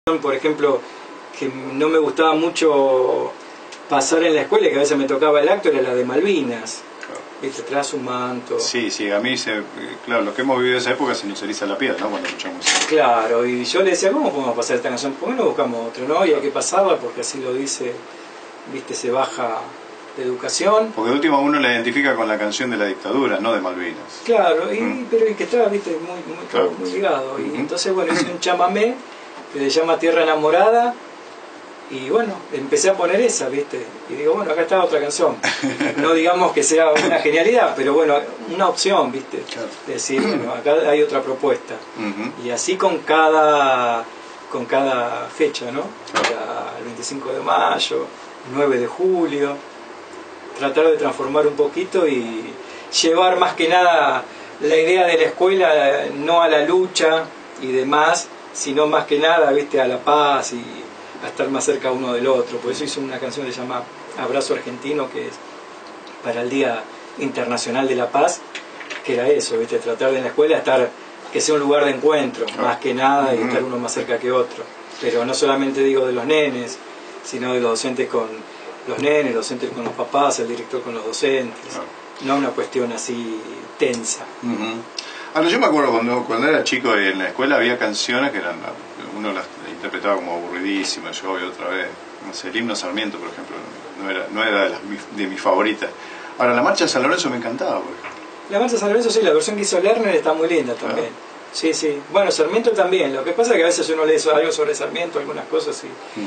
Por ejemplo, que no me gustaba mucho pasar en la escuela, que a veces me tocaba el acto, era la de Malvinas. Claro. ¿Viste? Traes un manto. Sí, a mí, claro, los que hemos vivido esa época se nos eriza la piel, ¿no? Cuando escuchamos música. Claro, y yo le decía, ¿cómo podemos pasar esta canción? ¿Por qué no buscamos otro, no? Y hay que pasarla porque así lo dice, ¿viste? Se baja de educación. Porque de última uno la identifica con la canción de la dictadura, no de Malvinas. Claro, pero y que estaba, ¿viste? Claro. Muy ligado. Y entonces, bueno, hice un chamamé que se llama Tierra Enamorada. Y bueno, empecé a poner esa, ¿viste? Y digo, bueno, acá está otra canción. No digamos que sea una genialidad, pero bueno, una opción, ¿viste? Claro. Es decir, bueno, acá hay otra propuesta. Y así con cada fecha, ¿no? El 25 de mayo, el 9 de julio. Tratar de transformar un poquito y llevar más que nada la idea de la escuela, no a la lucha y demás, sino más que nada, ¿viste? A la paz y a estar más cerca uno del otro. Por eso hice una canción que se llama Abrazo Argentino, que es para el Día Internacional de la Paz, que era eso, ¿viste? Tratar de en la escuela estar, que sea un lugar de encuentro, más que nada, y estar uno más cerca que otro. Pero no solamente digo de los nenes, sino de los docentes con los nenes, los docentes con los papás, el director con los docentes. No una cuestión así tensa. Ahora, yo me acuerdo cuando era chico en la escuela había canciones que eran, uno las interpretaba como aburridísimas, yo y otra vez, no sé, el himno Sarmiento, por ejemplo, no era de mis favoritas. Ahora, la marcha de San Lorenzo me encantaba, por ejemplo. La marcha de San Lorenzo, sí, la versión que hizo Lerner está muy linda también. Sí, sí. Bueno, Sarmiento también. Lo que pasa es que a veces uno lee algo sobre Sarmiento, algunas cosas,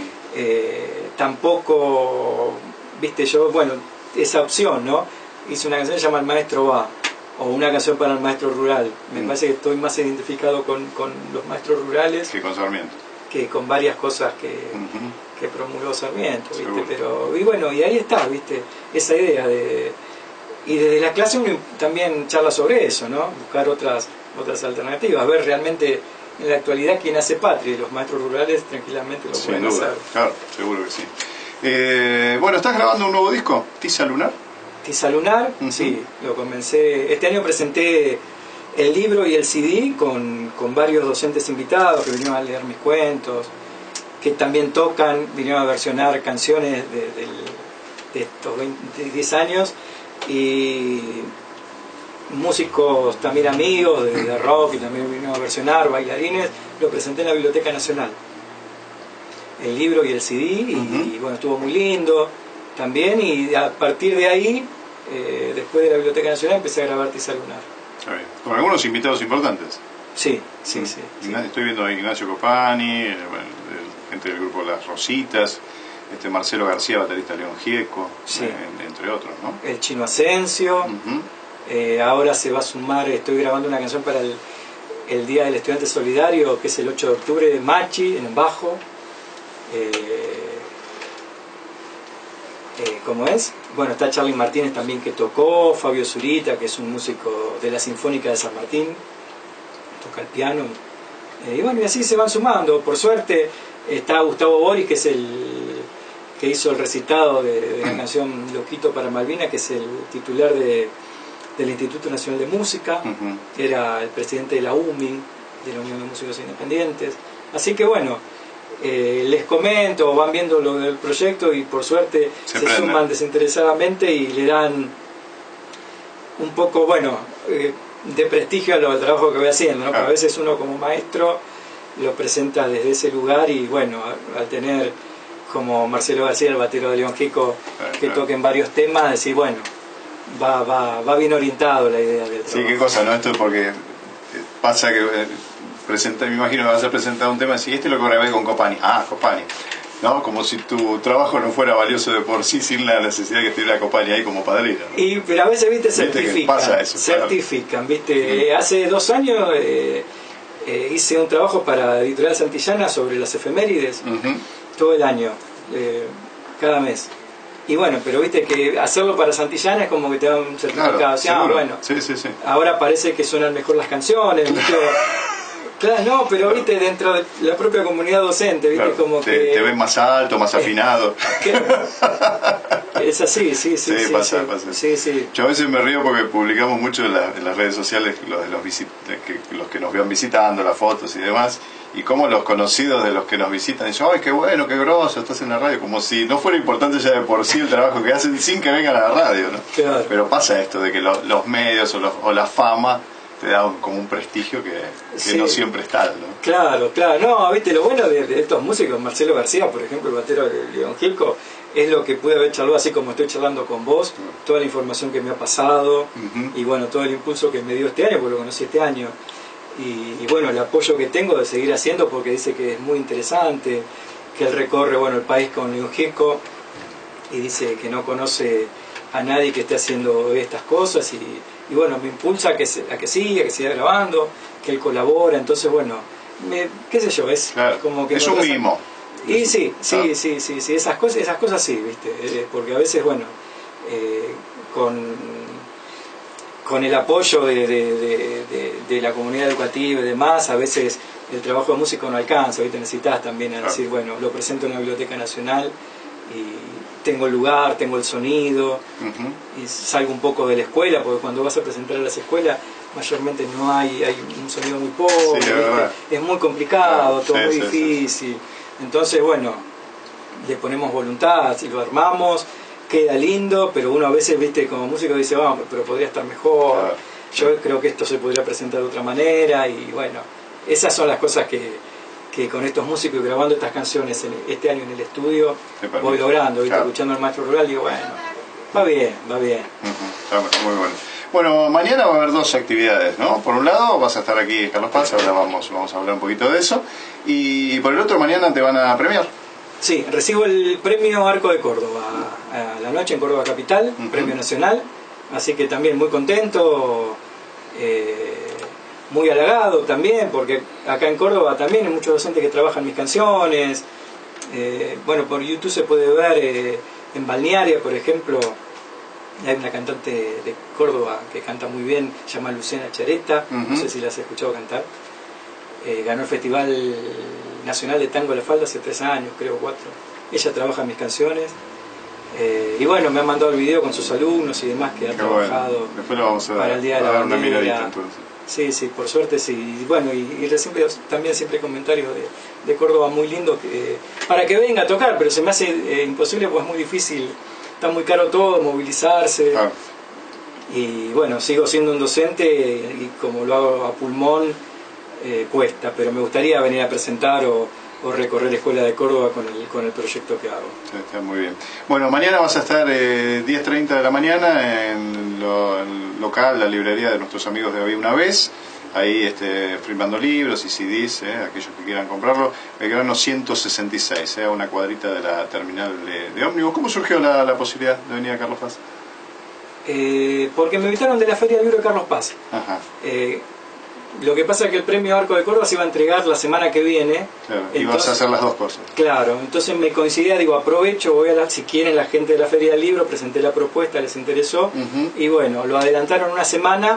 y tampoco, viste, yo, bueno, esa opción, ¿no? Hice una canción que se llama El Maestro Va, o una canción para el maestro rural. Me parece que estoy más identificado con los maestros rurales que con Sarmiento, que con varias cosas que promulgó Sarmiento, ¿viste? Seguro. Pero, y bueno, y ahí está, ¿viste? Esa idea de... Y desde la clase uno también charla sobre eso, ¿no? Buscar otras alternativas, ver realmente en la actualidad quién hace patria, y los maestros rurales tranquilamente lo pueden hacer. Claro, seguro que sí. Bueno, ¿estás grabando un nuevo disco? ¿Tiza Lunar? Tiza Lunar, sí, lo comencé. Este año presenté el libro y el CD con varios docentes invitados que vinieron a leer mis cuentos, que también tocan, vinieron a versionar canciones de estos 10 años, y músicos también amigos de rock, y también vinieron a versionar, bailarines. Lo presenté en la Biblioteca Nacional, el libro y el CD, y bueno, estuvo muy lindo también, y a partir de ahí, después de la Biblioteca Nacional, empecé a grabar Tiza Lunar. Con algunos invitados importantes. Sí. Estoy viendo a Ignacio Copani, gente del grupo Las Rositas, Marcelo García, baterista León Gieco, entre otros, ¿no? El Chino Asensio. Ahora se va a sumar, estoy grabando una canción para el Día del Estudiante Solidario, que es el 8 de octubre, de Machi, en bajo. ¿Cómo es? Bueno, está Charly Martínez también, que tocó, Fabio Zurita, que es un músico de la Sinfónica de San Martín, toca el piano, y bueno, y así se van sumando. Por suerte está Gustavo Boris, que es el que hizo el recitado de la canción Loquito para Malvina, que es el titular del Instituto Nacional de Música, era el presidente de la UMI, de la Unión de Músicos Independientes. Así que bueno, les comento, van viendo lo del proyecto, y por suerte se suman desinteresadamente y le dan un poco, bueno, de prestigio al trabajo que voy haciendo, ¿no? Porque a veces uno como maestro lo presenta desde ese lugar, y bueno, al tener como Marcelo García, el batero de León Gieco, que toquen varios temas, decir, bueno, va bien orientado la idea del trabajo. Sí, qué cosa, ¿no? Esto es porque pasa que me imagino que vas a presentar un tema y decir, este lo que grabé con Copani. Ah, Copani. ¿No? Como si tu trabajo no fuera valioso de por sí, sin la necesidad que estuviera Copani ahí como padrino, ¿no? Pero a veces, viste, certifican. Pasa eso, certifican, viste. Hace 2 años hice un trabajo para Editorial Santillana sobre las efemérides, todo el año, cada mes. Y bueno, pero viste que hacerlo para Santillana es como que te dan un certificado. Bueno, sí. Ahora parece que suenan mejor las canciones, ¿viste? Claro, no, pero viste, dentro de la propia comunidad docente, viste, como que... Te ven más alto, más afinado. Es así, sí. Pasa. Sí. Yo a veces me río porque publicamos mucho en las redes sociales los que nos van visitando, las fotos y demás, y cómo los conocidos de los que nos visitan dicen, ¡ay, qué bueno, qué grosso, estás en la radio! Como si no fuera importante ya de por sí el trabajo que hacen sin que vengan a la radio, ¿no? Claro. Pero pasa esto de que los medios o la fama te da como un prestigio que Sí. no siempre está, ¿no? Claro, claro. No, viste, lo bueno de estos músicos, Marcelo García, por ejemplo, el batero de León Gilco, es lo que pude haber charlado así como estoy charlando con vos, toda la información que me ha pasado y bueno, todo el impulso que me dio este año, porque lo conocí este año. Y bueno, el apoyo que tengo de seguir haciendo porque dice que es muy interesante, que él recorre bueno el país con León Gieco y dice que no conoce a nadie que esté haciendo estas cosas y bueno, me impulsa a que siga grabando, que él colabora, entonces bueno, qué sé yo, es Claro, como que... es un mimo. Y sí, Claro. sí, esas cosas sí, viste, porque a veces bueno, con el apoyo de la comunidad educativa y demás, a veces el trabajo de músico no alcanza, ¿viste? Necesitas también decir, bueno, lo presento en la Biblioteca Nacional y tengo el lugar, tengo el sonido, y salgo un poco de la escuela, porque cuando vas a presentar a las escuelas, mayormente no hay un sonido muy pobre, Sí, es muy complicado, todo sí, muy sí, difícil. Entonces, bueno, le ponemos voluntad, si lo armamos, queda lindo, pero uno a veces, viste, como músico dice, vamos, pero podría estar mejor. Claro. Yo creo que esto se podría presentar de otra manera y bueno, esas son las cosas que con estos músicos y grabando estas canciones este año en el estudio voy logrando, ¿viste? Claro. Escuchando al maestro rural, digo, bueno, va bien. Está muy bueno. Bueno, mañana va a haber dos actividades, ¿no? Por un lado vas a estar aquí en Carlos Paz, ahora vamos a hablar un poquito de eso, y por el otro mañana te van a premiar. Sí, recibo el premio Arco de Córdoba a la noche en Córdoba Capital, premio nacional, así que también muy contento, muy halagado también, porque acá en Córdoba también hay muchos docentes que trabajan mis canciones, bueno, por YouTube se puede ver en Balnearia, por ejemplo, hay una cantante de Córdoba que canta muy bien, se llama Luciana Chareta, no sé si la has escuchado cantar. Ganó el Festival Nacional de Tango La Falda hace 3 años, creo 4. Ella trabaja en mis canciones. Y bueno, me han mandado el video con sus alumnos y demás que ha trabajado bueno. Después lo vamos a para el Día de la dar una Bandera. miradita entonces. Sí, por suerte sí. Y bueno, y también siempre comentarios de Córdoba muy lindo para que venga a tocar, pero se me hace imposible porque es muy difícil, está muy caro todo, movilizarse. Claro. Y bueno, sigo siendo un docente y como lo hago a pulmón, cuesta, pero me gustaría venir a presentar o recorrer la Escuela de Córdoba con el proyecto que hago. Está muy bien. Bueno, mañana vas a estar 10:30 de la mañana en el local, la librería de nuestros amigos de Había una Vez, ahí firmando libros y CDs, aquellos que quieran comprarlo, Belgrano 166, a una cuadrita de la terminal de ómnibus. ¿Cómo surgió la posibilidad de venir a Carlos Paz? Porque me invitaron de la Feria del Libro de Carlos Paz. Ajá. Lo que pasa es que el premio Arco de Córdoba se iba a entregar la semana que viene. Claro, y vas a hacer las dos cosas. Claro, entonces me coincidía, digo, aprovecho, si quieren la gente de la Feria del Libro, presenté la propuesta, les interesó, y bueno, lo adelantaron una semana,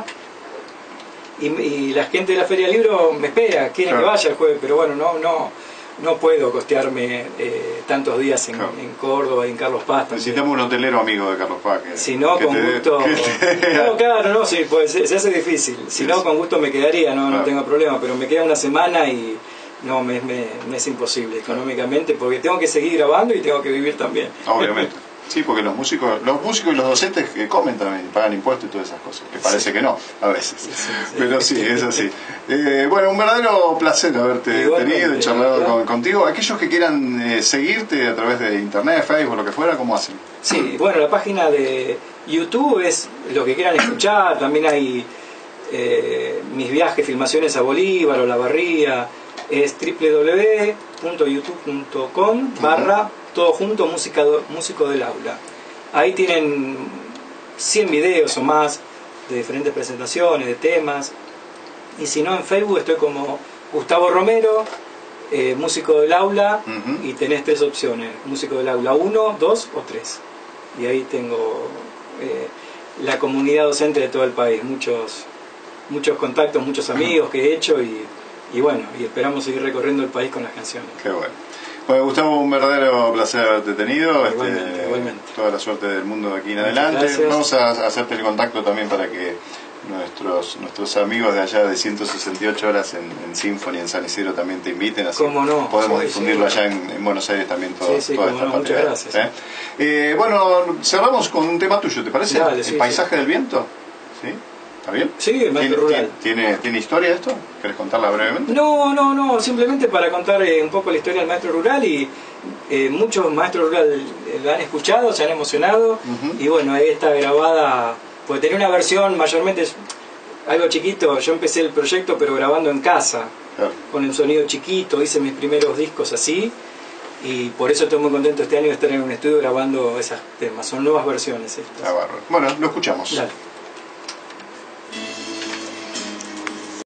y la gente de la Feria del Libro me espera, quieren que vaya el jueves, pero bueno, no puedo costearme tantos días en Córdoba y en Carlos Paz. Necesitamos un hotelero amigo de Carlos Paz. Si no, con gusto... No, claro, no, sí, pues se hace difícil. Si no, con gusto me quedaría, no tengo problema, pero me queda una semana y no, me es imposible económicamente, porque tengo que seguir grabando y tengo que vivir también. Obviamente. Sí, porque los músicos y los docentes que comen también, pagan impuestos y todas esas cosas, que parece que no, a veces. Pero sí, es así. Bueno, un verdadero placer haberte tenido y charlado contigo. Aquellos que quieran seguirte a través de internet, Facebook, lo que fuera, ¿cómo hacen? Sí, bueno, la página de YouTube es lo que quieran escuchar, también hay mis viajes, filmaciones a Bolívar o La Barría, es www.youtube.com/ todo junto, músico del aula. Ahí tienen 100 videos o más de diferentes presentaciones, de temas. Y si no, en Facebook estoy como Gustavo Romero, músico del aula, y tenés 3 opciones, músico del aula 1, 2 o 3. Y ahí tengo la comunidad docente de todo el país, muchos contactos, muchos amigos que he hecho y bueno, y esperamos seguir recorriendo el país con las canciones. Qué bueno. Bueno, Gustavo, un verdadero placer haberte tenido. Igualmente. Toda la suerte del mundo de aquí en adelante. Gracias. Vamos a hacerte el contacto también para que nuestros amigos de allá de 168 horas en Symphony, en San Isidro también te inviten, así ¿Cómo no? podemos Sí, difundirlo sí. allá en Buenos Aires también toda Sí, esta cómo parte. no, muchas gracias. Bueno, cerramos con un tema tuyo, ¿te parece? Dale, El sí, paisaje del viento. ¿Sí? ¿Está bien? Sí, el maestro rural. ¿Tiene historia esto? ¿Querés contarla brevemente? No, simplemente para contar un poco la historia del maestro rural y muchos maestros rurales la han escuchado, se han emocionado y bueno, ahí está grabada, porque tenía una versión mayormente algo chiquito, yo empecé el proyecto pero grabando en casa, Claro. con el sonido chiquito, hice mis primeros discos así y por eso estoy muy contento este año de estar en un estudio grabando esas temas, son nuevas versiones estas. Está bárbaro. Bueno, lo escuchamos. Dale.